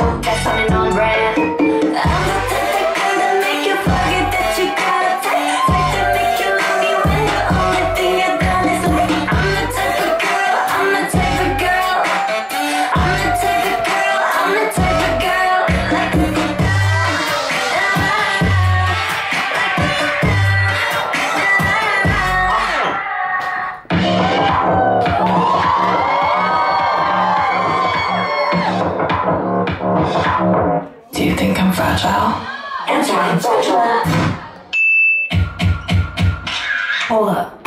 That's something on brand. I'm the type of girl that make you forget that you got a type. Type to make you love me when the only thing you've done is like. I'm the type of girl, I'm the type of girl. I'm the type of girl, I'm the type of girl. Like do you think I'm fragile? Answer, I'm fragile. Hold up.